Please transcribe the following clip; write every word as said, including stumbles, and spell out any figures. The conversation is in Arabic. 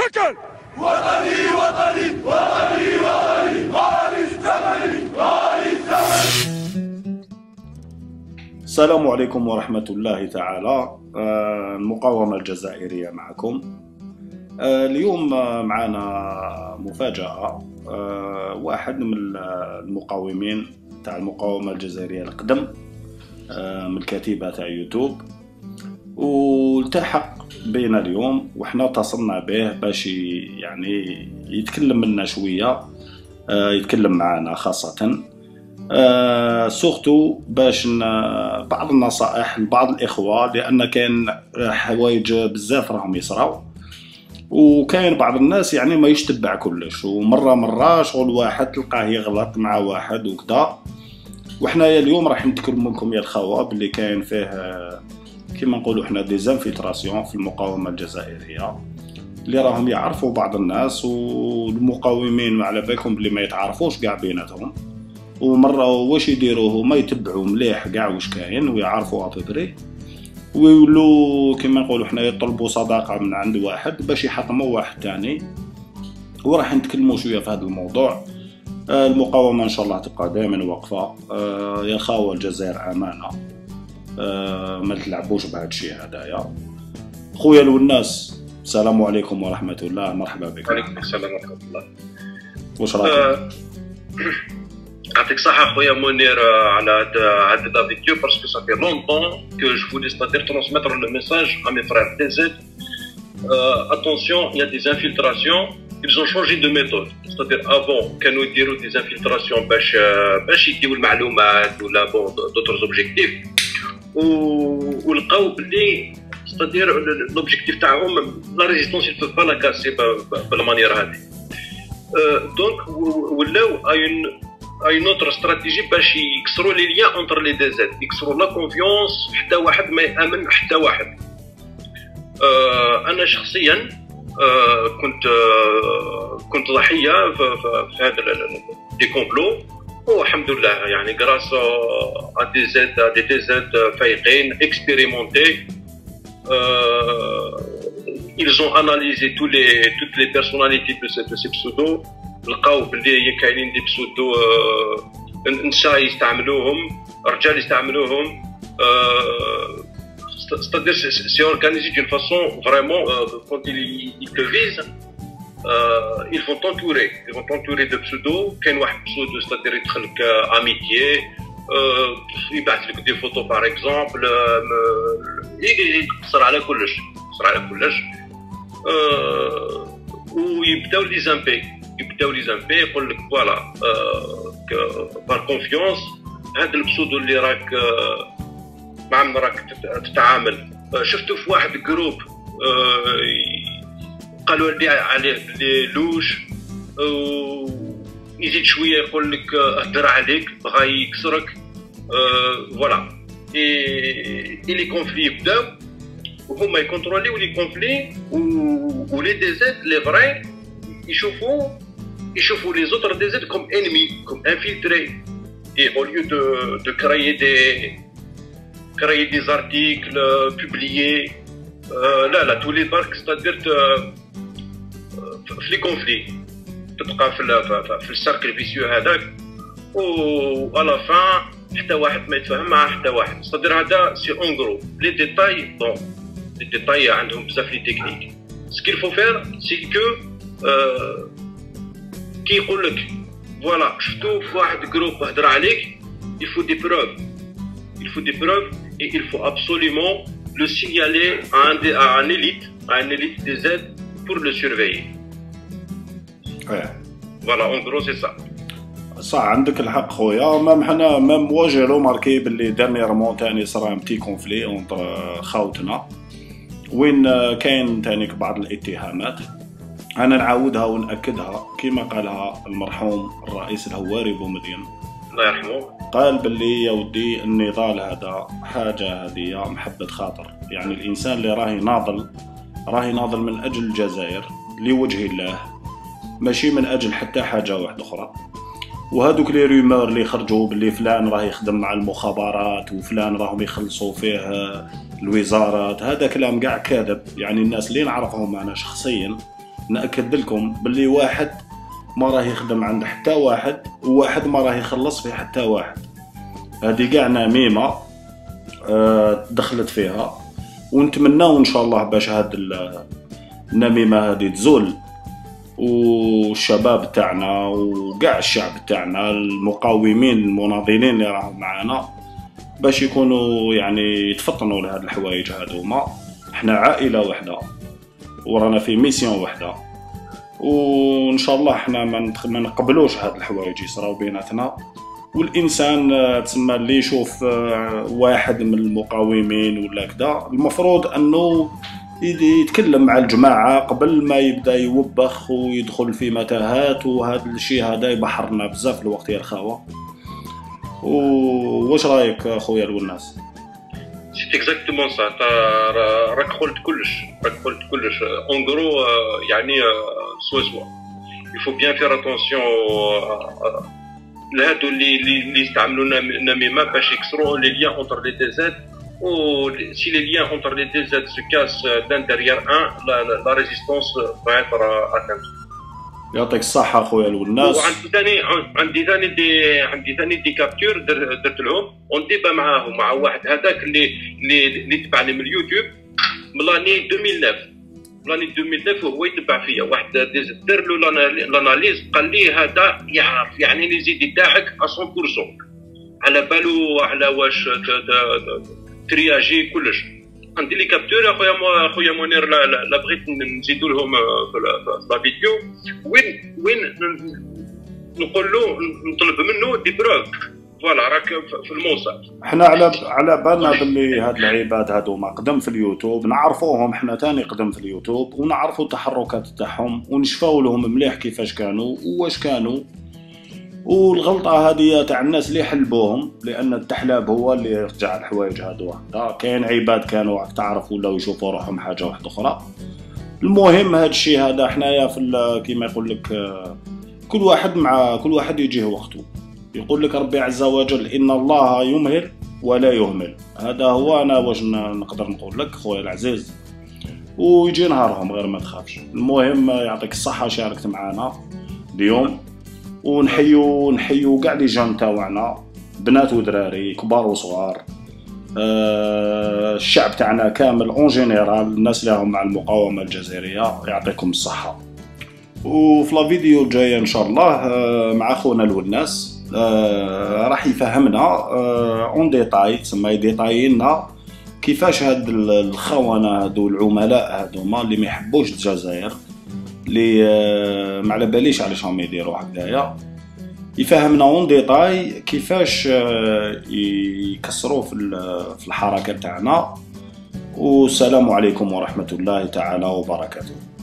شكل وطني وطني وطني وطني غالي الثمن غالي الثمن. السلام عليكم ورحمة الله تعالى. المقاومة الجزائرية معكم. اليوم معنا مفاجأة. واحد من المقاومين تاع المقاومة الجزائرية القدم من الكتيبة تاع يوتيوب، والتحق بينا اليوم وحنا اتصلنا به باش يعني يتكلم لنا شوية، يتكلم معنا خاصة سورتو باش بعض النصائح لبعض الإخوة، لأن كاين حوايج بزاف راهم يصراو وكاين بعض الناس يعني ما يشتبع كلش، ومرة مرة شغل واحد تلقاه يغلط مع واحد وكذا. وحنايا اليوم راح نتكلم لكم يا الخوة باللي كاين فيه كيما نقولوا حنا دي زانفيلتراسيون في المقاومة الجزائرية اللي راهم يعرفوا بعض الناس، والمقاومين على بالكم بلي ما يتعرفوش كاع بيناتهم، ومرة واش يديروه ما يتبعوا مليح كاع واش كاين ويعرفوا ابوبري، ويولوا كيما نقولوا حنا يطلبوا صداقة من عند واحد باش يحطموا واحد تاني. وراح نتكلموا شوية في هذا الموضوع. المقاومة ان شاء الله تبقى دائما واقفة. يا خاوة الجزائر امانة، ما تلعبوش بهذا الشيء هذايا. خويا الوناس السلام عليكم ورحمة الله، مرحبا بك. وعليكم السلام ورحمة الله. واش راك؟ يعطيك الصحة خويا منير على هاد la vidéo parce que ça fait longtemps que je voulais c'est-à-dire transmettre le message à mes frères D Z. Euh, attention, il y a des infiltrations, ils ont changé de méthode. C'est-à-dire avant كانوا يديروا des infiltrations باش باش يديو المعلومات ولا bon d'autres objectifs. ولقاو بلي c'est-à-dire l'objectif تاعهم la résistance ils peuvent pas la casser بالمانيير هذه. دونك ولاو une une autre stratégie باش يكسروا لي ليان entre les D Z، يكسروا لا كونفيونس، حتى واحد ما يامن حتى واحد. انا شخصيا كنت كنت ضحيه في هذا دي كومبلو، والحمد لله يعني grâce à des Z à des D Z فايقين expérimentés. ils ont analysé tous les toutes les personnalités de ces de ces pseudos، لقاو بلي كاينين دي بسودو نساء يستعملوهم، رجال يستعملوهم. c'est-à-dire c'est organisé d'une façon vraiment quand ils ils te visent ils vont t'entourer ils vont t'entourer de pseudo. كاين واحد pseudo c'est-à-dire يدخل لك amitié، يبعث لك دي فوتو باغ اكزومبل، يقصر على كلش يقصر على كلش. ويبداو لي زامبي يبداو لي زامبي يقول لك فوالا بار كونفيونس هذا البسودو اللي راك مع من راك تتعامل. شفتو في واحد جروب قالوا لي عليه بلي لوش، يزيد شويه يقول لك اهدر عليك بغا يكسرك. فوالا اي لي كونفلي يبداو وهما يكونتروليو لي كونفلي، ولي دي زد لي فري يشوفوا يشوفوا les autres D Z comme ennemis, comme infiltrés, et au lieu de de créer des créer des articles publiés euh, là là tous les barques c'est-à-dire في les conflits تبقى في في السيركل فيسيو هذاك، و à la fin حتى واحد ما يتفاهم مع حتى واحد. c'est-à-dire هذا سي اون غرو لي ديتاي. bon les détails عندهم بزاف لي تكنيك. ce qu'il faut faire c'est que euh, كي يقول لك فوالا شفتو في واحد جروب هضر عليك، il faut des preuves il faut des preuves et il faut absolument le signaler à un à un élite à un élite des Z pour le surveiller. ouais voilà en gros c'est ça. صح عندك الحق خويا. مام حنا مام واجه روماركي باللي دانييرمون تاني صرا ان بتي كونفلي اونتر خاوتنا وين كاين تاني بعض الاتهامات. أنا نعاودها ونأكدها كما قالها المرحوم الرئيس الهواري بومدين الله يرحمه، قال باللي يا ودي النضال هذا حاجة هذه محبة خاطر، يعني الإنسان اللي راهي ناضل راهي ناضل من أجل الجزائر لوجه الله، ماشي من أجل حتى حاجة واحدة أخرى. وهذوك لي رومور اللي خرجوا باللي فلان راه يخدم مع المخابرات وفلان راهم يخلصوا فيه الوزارات، هذا كلام قاع كاذب. يعني الناس اللي نعرفهم أنا شخصيا ناكد لكم باللي واحد ما راه يخدم عند حتى واحد، وواحد ما راه يخلص في حتى واحد. هذه كاع نميمه أه دخلت فيها، ونتمناو ان شاء الله باش هاد النميمه هذه تزول، والشباب تاعنا وكاع الشعب تاعنا المقاومين المناضلين اللي راهم معانا باش يكونوا يعني يتفطنوا لهاد الحوايج هذوما. احنا عائله واحده ورانا في ميسيون واحده، وان شاء الله احنا ما نقبلوش هاد الحوايج يصراو بيناتنا. والانسان تسمى اللي يشوف واحد من المقاومين ولا كذا المفروض انه يتكلم مع الجماعه قبل ما يبدا يوبخ ويدخل في متاهات، وهذا الشيء هذا يبحرنا بزاف الوقت يا الخاوه. واش رايك اخويا الوناس؟ سي اكزاكتومون سا، راك قلت كلش، راك قلت كلش اون غرو. يعني سوا سوا يفو بيان فير اتونسيون لهادو اللي اللي يستعملوا النميمه باش يكسروا لي ليان اونتر لي دي زاد. و si les liens entre les deux Z se cassent d'un derrière un, la, la, la résistance va être atteinte. يعطيك الصحة أخويا الوناس. وعندي ثاني عندي ثاني دي عندي ثاني دي كابتور درت لهم اون ديبا معاهم مع واحد هذاك اللي اللي اللي تبعني من اليوتيوب من لاني ألفين وتسعة. لاني ألفين وتسعة وهو يتبع فيا واحد دار له لاناليز قال لي هذا يعرف يعني لي زيدي تاعك مية بالمية على بالو على واش ترياجي كلش. عندي لي كابتور اخويا اخويا منير لا بغيت نزيدو لهم في لا فيديو وين وين نقول له نطلب منه دي بروف. فوالا راك في الموصل. احنا على على بالنا باللي هاد العباد هادوما قدم في اليوتيوب، نعرفوهم احنا تاني قدم في اليوتيوب، ونعرفوا التحركات تاعهم ونشفاو لهم مليح كيفاش كانوا وواش كانوا. والغلطه هذه تاع الناس اللي حلبوهم، لان التحلاب هو اللي يرجع الحوايج هادو هكذا. كاين عباد كانوا راك تعرف ولاو يشوفوا روحهم حاجه واحده اخرى. المهم هاد الشيء هذا حنايا في كيما يقول لك كل واحد مع كل واحد يجيه وقته. يقول لك ربي عز وجل ان الله يمهل ولا يهمل. هذا هو انا واش نقدر نقول لك خويا العزيز، ويجي نهارهم غير ما تخافش. المهم يعطيك الصحه شاركت معنا اليوم، ونحيو نحيو كاع لي جون تاعنا بنات ودراري كبار وصغار. أه الشعب تاعنا كامل اون جينيرال، الناس اللي راهم مع المقاومه الجزائريه يعطيكم الصحه. وفي لا فيديو الجايه ان شاء الله أه مع خونا الوناس أه راح يفهمنا أه اون ديتاي، تسمى يديتاي لنا كيفاش هاد الخونه هادو العملاء هادوما اللي ما يحبوش الجزائر، اللي أه ما على باليش علاش راهم يديروا هكذايا. يفهمنا اون ديتاي كيفاش أه يكسروا في في الحركه تاعنا. والسلام عليكم ورحمه الله تعالى وبركاته.